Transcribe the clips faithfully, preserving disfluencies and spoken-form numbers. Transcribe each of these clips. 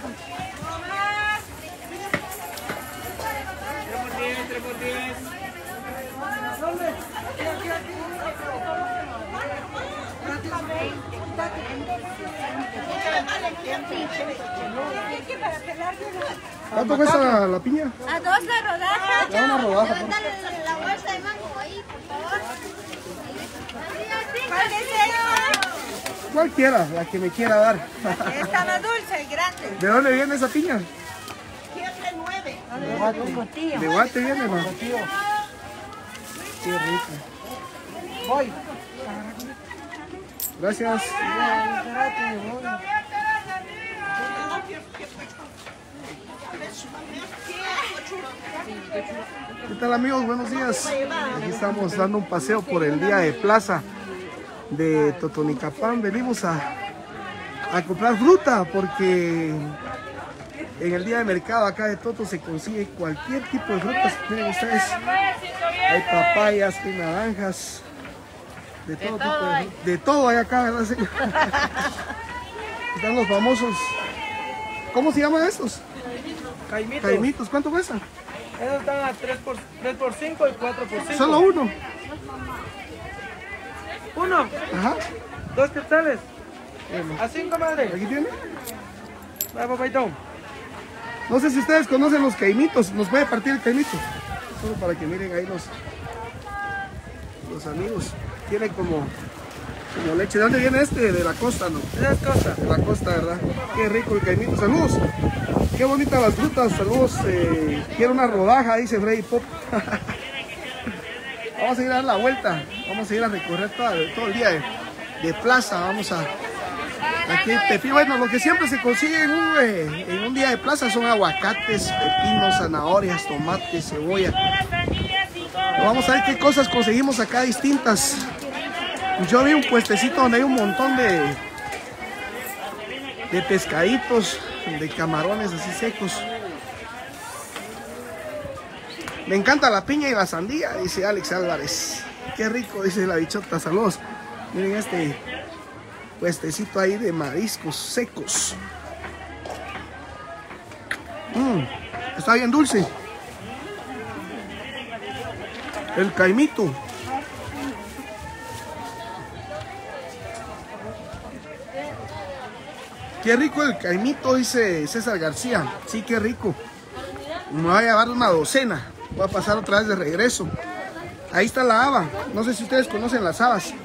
¿Cuánto cuesta la piña? A dos la rodaja. Ya una rodaja. La bolsa de mango ahí, por favor. ¿Cuál desea? Cualquiera, la que me quiera dar. Esta más dulce, grande. ¿De dónde viene esa piña? siete nueve. De Guate. ¿De Guate viene, hermano? Qué rico. Voy. Gracias. ¿Qué tal, amigos? Buenos días. Aquí estamos dando un paseo por el día de plaza de Totonicapán. Venimos a, a comprar fruta porque en el día de mercado acá de Toto se consigue cualquier tipo de frutas. Miren ustedes, hay papayas, hay naranjas, de todo tipo de, de todo hay acá, ¿verdad? Sí. Están los famosos, ¿cómo se llaman estos? Caimitos. Caimitos. ¿Cuánto cuestan? Esos están a tres por cinco y cuatro por cinco. Solo uno. Uno. Ajá. Dos quetzales. Bueno. A cinco, madre. Aquí tiene. Va, papaito. No sé si ustedes conocen los caimitos. Nos puede partir el caimito. Solo para que miren ahí los, los amigos. Tiene como, como leche. ¿De dónde viene este? De la costa, ¿no? Esa es cosa. De la costa, ¿verdad? Qué rico el caimito. Saludos. Qué bonitas las frutas. Saludos. Eh, quiero una rodaja, dice Freddy Pop. Vamos a ir a dar la vuelta. Vamos a ir a recorrer todo, todo el día de, de plaza. Vamos a... Aquí en Pepino, bueno, lo que siempre se consigue en un, eh, en un día de plaza son aguacates, pepinos, zanahorias, tomates, cebolla. Vamos a ver qué cosas conseguimos acá distintas. Yo vi un puestecito donde hay un montón de, de pescaditos, de camarones así secos. Me encanta la piña y la sandía, dice Alex Álvarez. Qué rico, dice la bichota. Saludos. Miren este puestecito ahí de mariscos secos. Mm, está bien dulce. El caimito. Qué rico el caimito, dice César García. Sí, qué rico. Me voy a llevar una docena. Voy a pasar otra vez de regreso. Ahí está la haba. No sé si ustedes conocen las habas.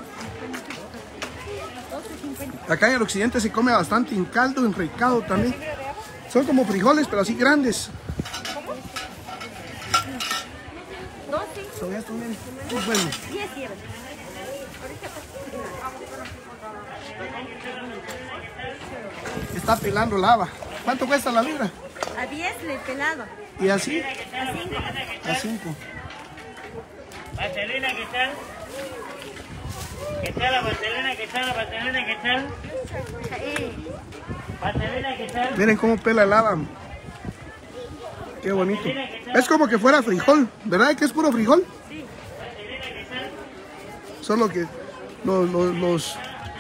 Acá en el occidente se come bastante en caldo, en recado también. Son como frijoles, pero así grandes. Son estos, miren. Muy buenos. Está pelando la haba. ¿Cuánto cuesta la libra? A diez le he pelado. ¿Y así? A cinco. A cinco. Vaselina, ¿qué tal? ¿Qué tal la vaselina? ¿Qué tal la vaselina? ¿Qué tal? Vaselina, ¿qué tal? Miren cómo pela el haba. Qué bonito. Es como que fuera frijol, ¿verdad que es puro frijol? Sí. Solo que los, los, los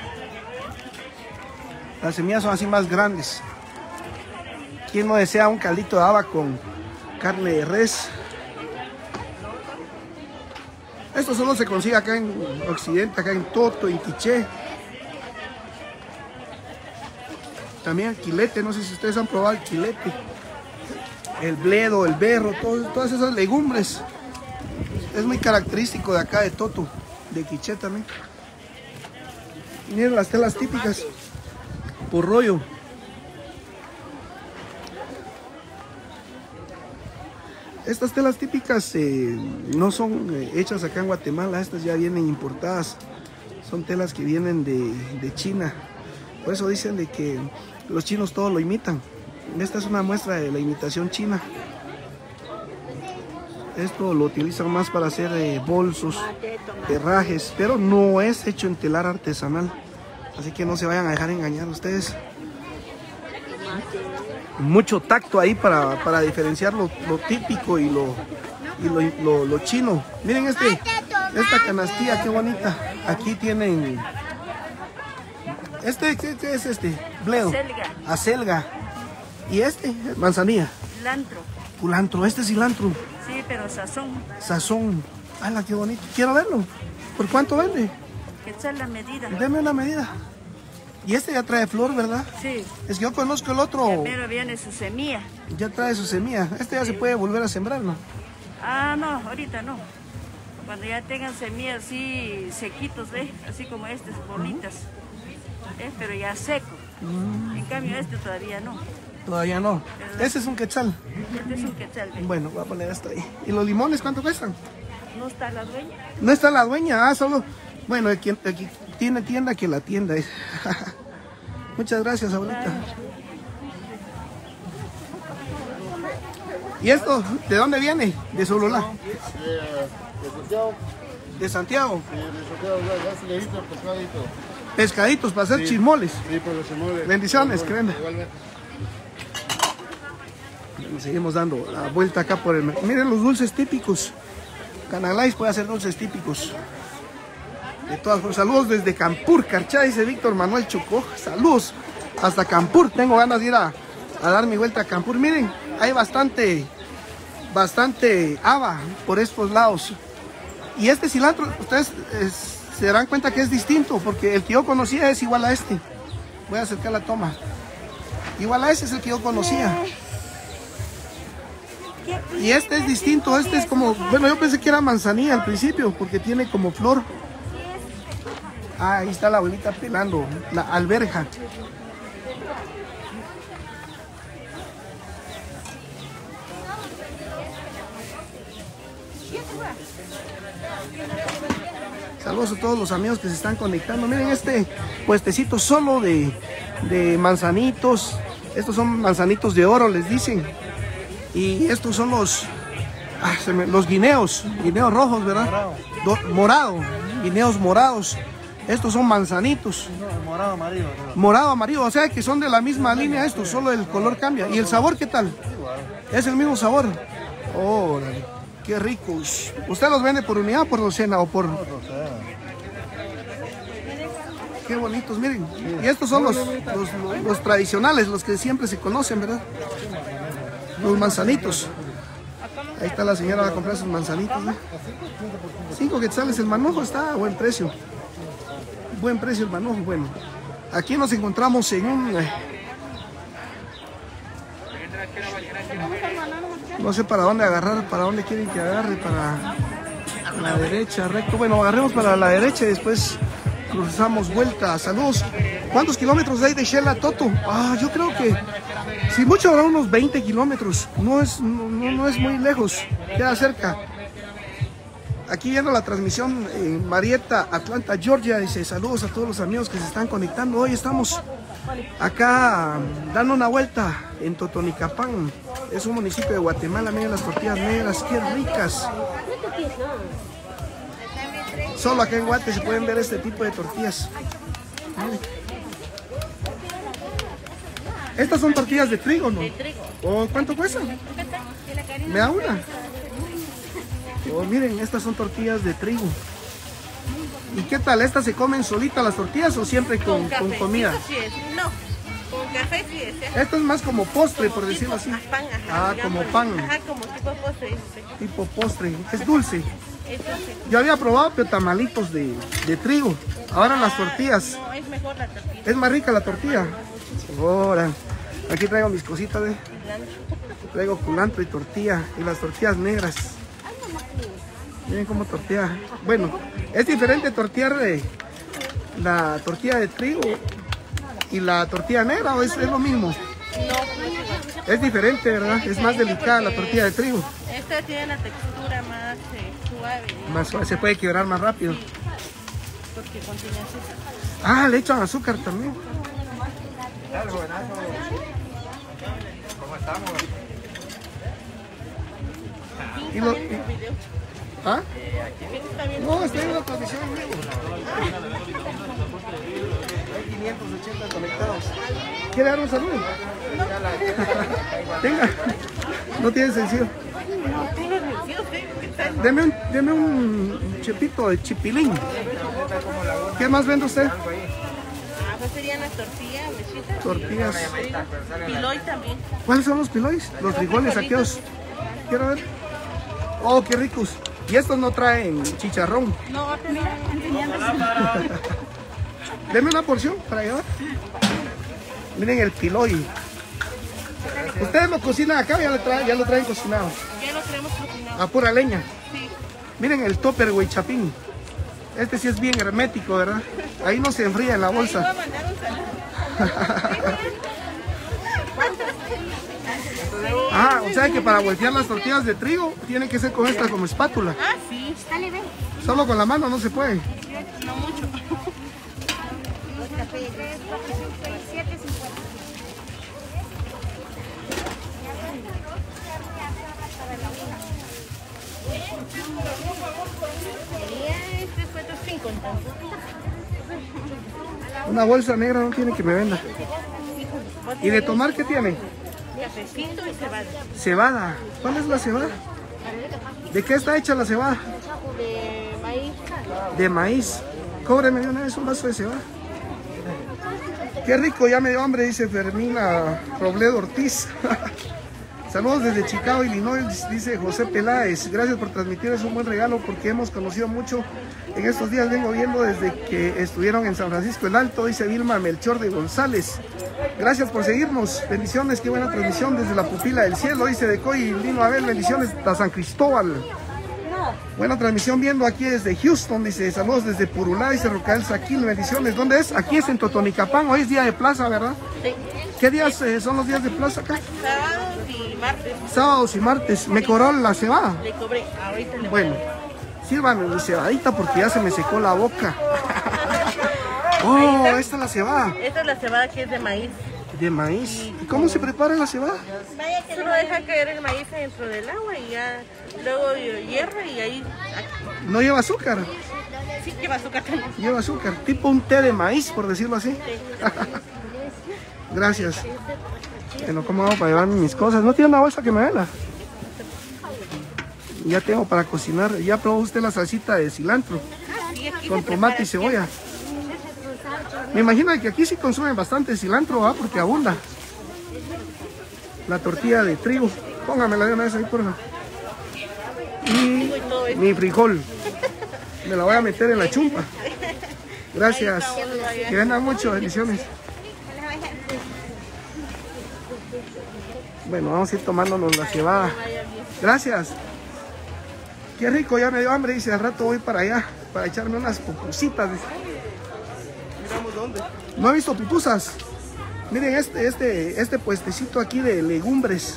las semillas son así más grandes. ¿Quién no desea un caldito de haba con carne de res? Esto solo se consigue acá en Occidente, acá en Toto, en Quiché. También el quilete, no sé si ustedes han probado el quilete. El bledo, el berro, todo, todas esas legumbres. Es muy característico de acá de Toto, de Quiché también. Miren las telas típicas. Por rollo. Estas telas típicas eh, no son eh, hechas acá en Guatemala, estas ya vienen importadas. Son telas que vienen de, de China. Por eso dicen de que los chinos todo lo imitan. Esta es una muestra de la imitación china. Esto lo utilizan más para hacer eh, bolsos, herrajes, pero no es hecho en telar artesanal. Así que no se vayan a dejar engañar ustedes. Mucho tacto ahí para, para diferenciar lo, lo típico y, lo, y lo, lo, lo chino. Miren este, esta canastilla, qué bonita. Aquí tienen... Este, ¿qué, qué es este? Bledo. Acelga. Acelga. ¿Y este? Manzanilla. Cilantro. Culantro, este es cilantro. Sí, pero sazón. Sazón. ¡Hala, qué bonito! Quiero verlo. ¿Por cuánto vende? Quetzal la medida. Deme una medida. Y este ya trae flor, ¿verdad? Sí. Es que yo conozco el otro. Primero viene su semilla. Ya trae su semilla. Este ya se puede volver a sembrar, ¿no? Ah, no, ahorita no. Cuando ya tengan semillas así sequitos, ¿ves? Así como estas, bolitas. ¿Ves? Pero ya seco. Mm. En cambio este todavía no. Todavía no. Ese es un quetzal. Este es un quetzal, ¿ves? Bueno, voy a poner esto ahí. ¿Y los limones cuánto cuestan? No está la dueña. No está la dueña, ah, solo... Bueno, aquí, aquí tiene tienda que la tienda. Muchas gracias, abuelita. ¿Y esto de dónde viene? De Sololá. De Santiago. De Santiago. Sí, de Santiago, ya se le hizo el pescadito. Pescaditos para hacer Sí. chismoles. Sí, por los chismoles. Bendiciones, que venda. Igualmente. Seguimos dando la vuelta acá por el mercado. Miren los dulces típicos. Canalais puede hacer dulces típicos. De todas formas, saludos desde Campur, Carchá, dice Víctor Manuel Chocó. Saludos hasta Campur. Tengo ganas de ir a, a dar mi vuelta a Campur. Miren, hay bastante, bastante haba por estos lados. Y este cilantro, ustedes eh, se darán cuenta que es distinto, porque el que yo conocía es igual a este. Voy a acercar la toma. Igual a ese es el que yo conocía. Y este es distinto, este es como, bueno, yo pensé que era manzanilla al principio, porque tiene como flor. Ah, ahí está la abuelita pelando la alberja. Saludos a todos los amigos que se están conectando. Miren este puestecito solo de, de manzanitos. Estos son manzanitos de oro, les dicen. Y estos son los, ah, se me, los guineos, guineos rojos, ¿verdad? Morado. Do, morado, guineos morados. Estos son manzanitos. No, morado amarillo. ¿No? Morado, amarillo, o sea que son de la misma línea estos, solo el color cambia. ¿Y el sabor qué tal? Es el mismo sabor. Órale, qué ricos. ¿Usted los vende por unidad, por docena o por...? Qué bonitos, miren. Y estos son los, los, los tradicionales, los que siempre se conocen, ¿verdad? Los manzanitos. Ahí está la señora, va a comprar sus manzanitos, ¿no? Cinco quetzales, el manojo está a buen precio. Buen precio el manojo, bueno. Aquí nos encontramos en un... Eh, no sé para dónde agarrar, para dónde quieren que agarre, para la derecha, recto. Bueno, agarremos para la derecha y después cruzamos vuelta. Saludos. ¿Cuántos kilómetros hay de Shela a Toto? Ah, yo creo que... Si mucho habrá unos veinte kilómetros, no es, no, no es muy lejos, queda cerca. Aquí viendo la transmisión en Marietta, Atlanta, Georgia, dice saludos a todos los amigos que se están conectando. Hoy estamos acá dando una vuelta en Totonicapán, es un municipio de Guatemala. Miren las tortillas negras, qué ricas. Solo acá en Guate se pueden ver este tipo de tortillas. Miren. Estas son tortillas de trigo, ¿no? De trigo. ¿O cuánto cuesta? ¿Me da una? Oh, miren, estas son tortillas de trigo. ¿Y qué tal? ¿Estas se comen solitas las tortillas o siempre con, con comida? Sí es. No, con café sí es. ¿eh? Esto es más como postre, por Como decirlo tipo así. pan, ajá, Ah, digamos, como pan. Ajá, como tipo postre. Sí. Tipo postre. Es dulce. Es dulce. Yo había probado pero tamalitos de, de trigo. Ahora las tortillas. No, es mejor la tortilla. Es más rica la tortilla. Ahora, aquí traigo mis cositas, ¿eh? Traigo culantro y tortilla. Y las tortillas negras. Miren cómo tortilla. Bueno, es diferente tortear de la tortilla de trigo y la tortilla negra, ¿o es, es lo mismo? No, Es diferente, ¿verdad? Es más delicada la tortilla de trigo. esta tiene la textura más eh, suave, ¿no? Más suave, se puede quebrar más rápido. Porque contiene azúcar. Ah, le echan azúcar también. ¿Cómo estamos? Y lo- y- ¿Ah? ¿Quién está viendo? No, estoy en la transmisión en vivo. Hay quinientos ochenta conectados. ¿Quiere dar un saludo? Tenga. No tiene sencillo. Deme un, deme un chepito de chipilín. ¿Qué más vende usted? Ah, pues serían las tortilla, mechita. Tortillas. Piloy también. ¿Cuáles son los piloys? Los frijoles aquellos. Quiero ver. Oh, qué ricos. Y estos no traen chicharrón. No, mira, Deme una porción para llevar. Miren el piloy. Ustedes lo cocinan acá o ya lo traen, ya lo traen cocinado. ya lo tenemos cocinado. A pura leña. Sí. Miren el topper huichapín. Este sí es bien hermético, ¿verdad? Ahí no se enfría en la bolsa. Voy a mandar un saludo. Ah, o sea que para voltear las tortillas de trigo tienen que ser con esta como espátula. Ah, sí. Dale, ven. Solo con la mano no se puede. No mucho. Este fue dos cincuenta. Una bolsa negra no tiene que me venda. ¿Y de tomar qué tiene? Cafecito y cebada. Cebada. ¿Cuál es la cebada? ¿De qué está hecha la cebada? De maíz. De maíz. Cóbreme de una vez un vaso de cebada. Qué rico, ya me dio hambre, dice Fermina Robledo Ortiz. Saludos desde Chicago, Illinois, dice José Peláez. Gracias por transmitir, es un buen regalo porque hemos conocido mucho. En estos días vengo viendo desde que estuvieron en San Francisco el Alto, dice Vilma Melchor de González. Gracias por seguirnos, bendiciones, qué buena transmisión desde la pupila del cielo, dice Decoy Lino Abel, bendiciones hasta San Cristóbal. Buena transmisión viendo aquí desde Houston, dice saludos desde Purulá, dice Rocael Saquil, bendiciones. ¿Dónde es? Aquí es en Totonicapán, hoy es día de plaza, ¿verdad? Sí. ¿Qué días eh, son los días de plaza acá? Sábados y martes. Sábados y martes. ¿Me cobró la cebada? Le cobré. Ahorita le Bueno, sírvame mi cebadita porque ya se me secó la boca. Oh, esta es la cebada. Esta es la cebada que es de maíz. De maíz. ¿Y cómo se prepara la cebada? Solo deja caer el maíz dentro del agua y ya luego hierve y ahí ¿No lleva azúcar? sí lleva azúcar también. Lleva azúcar. Tipo un té de maíz, por decirlo así. Gracias. Bueno, ¿cómo hago para llevarme mis cosas? ¿No tiene una bolsa que me vela? Ya tengo para cocinar. ¿Ya probó usted la salsita de cilantro? Con tomate y cebolla. Me imagino que aquí sí consumen bastante cilantro, ¿ah? Porque abunda. La tortilla de trigo. Póngamela de una vez ahí, por favor. Y mi frijol. Me la voy a meter en la chumpa. Gracias. Que vendan mucho. Bendiciones. Bueno, vamos a ir tomándonos la cebada. Gracias. Qué rico, ya me dio hambre. Dice, al rato voy para allá, para echarme unas pupusitas. Miramos dónde. No he visto pupusas. Miren este, este, este puestecito aquí de legumbres.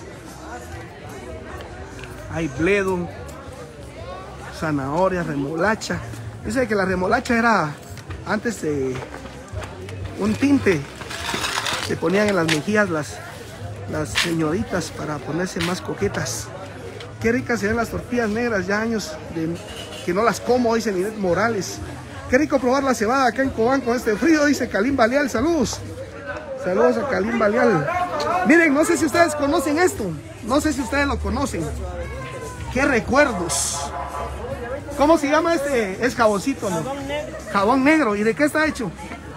Hay bledo, zanahoria, remolacha. Dice que la remolacha era antes de un tinte. Se ponían en las mejillas las, las señoritas para ponerse más coquetas. Qué ricas se ven las tortillas negras, ya años de, que no las como, dice Ninet Morales. Qué rico probar la cebada acá en Cobán con este frío, dice Calim Baleal, saludos. Saludos a Calim Baleal. Miren, no sé si ustedes conocen esto, no sé si ustedes lo conocen. Qué recuerdos. ¿Cómo se llama este? Es jaboncito, ¿no? Jabón negro. Jabón negro, ¿y de qué está hecho?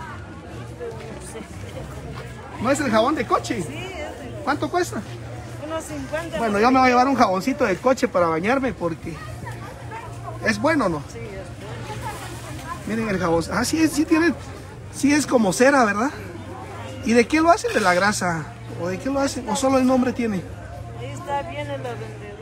¿No es el jabón de coche? ¿Cuánto cuesta? Unos cincuenta. Bueno, yo me voy a llevar un jaboncito de coche para bañarme porque es bueno, ¿no? Sí, Miren el jabón. Ah, sí, es, sí tiene, sí es como cera, ¿verdad? ¿Y de qué lo hacen? ¿De la grasa? ¿O de qué lo hacen? ¿O solo el nombre tiene? ahí está bien el vendedor.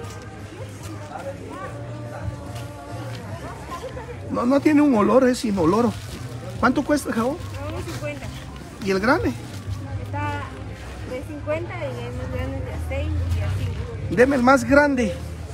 No, no tiene un olor, es inoloro. ¿Cuánto cuesta el jabón? uno cincuenta. ¿Y el grande? Está de cincuenta y hay más grandes de a seis y a cinco. Deme el más grande.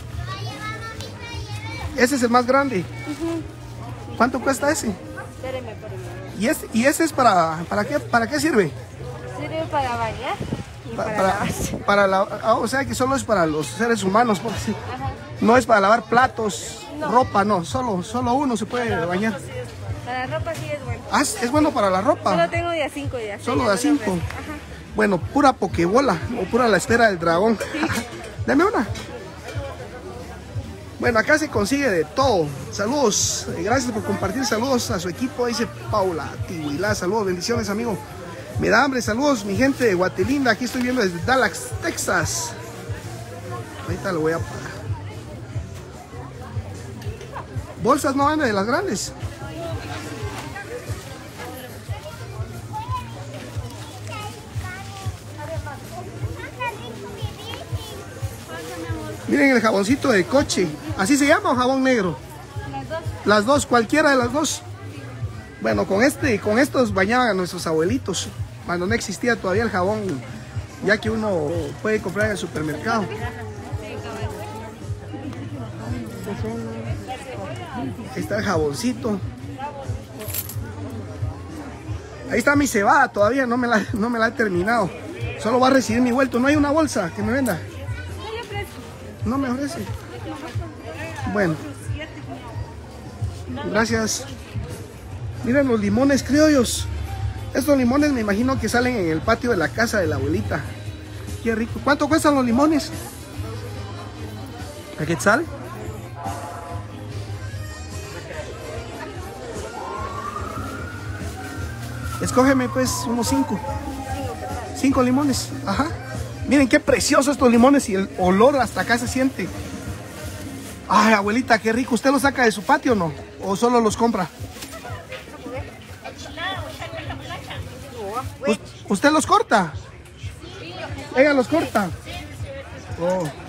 Ese es el más grande. ¿Cuánto cuesta ese? Espéreme, espéreme. ¿Y ese, y ese es para, para qué, para qué sirve? Sirve para bañar y Pa- para, Para, lavarse. para la, ah, o sea que solo es para los seres humanos, por así. Ajá. No es para lavar platos, No. ropa, no, solo, solo uno se puede bañar. Para la ropa sí es bueno. Ah, es es bueno para la Solo ropa, tengo de a cinco y de a seis. solo ya de a no cinco. lo ofrezco. Ajá. Bueno, pura pokebola o pura la esfera del dragón. Dame una. Bueno, acá se consigue de todo. Saludos, eh, gracias por compartir. Saludos a su equipo, dice Paula Tihuilá. Saludos, bendiciones, amigo. Me da hambre, saludos mi gente de Guatelinda, aquí estoy viendo desde Dallas, Texas. Ahorita lo voy a pagar. Bolsas no venden de las grandes. Miren el jaboncito de coche. ¿Así se llama o jabón negro? Las dos. Las dos, cualquiera de las dos. Bueno, con este, con estos bañaban a nuestros abuelitos cuando no existía todavía el jabón, ya que uno puede comprar en el supermercado. Ahí está el jaboncito. Ahí está mi cebada, todavía no me la, no me la he terminado. Solo va a recibir mi vuelto. ¿No hay una bolsa que me venda? No me ofrece. Bueno. Gracias. Miren los limones criollos. Estos limones me imagino que salen en el patio de la casa de la abuelita. Qué rico. ¿Cuánto cuestan los limones? ¿A qué sale? Escógeme pues unos cinco. Cinco limones. Ajá. Miren qué preciosos estos limones y el olor hasta acá se siente. Ay, abuelita, qué rico. ¿Usted los saca de su patio o no? ¿O solo los compra? ¿Usted los corta? Ella los corta. Oh.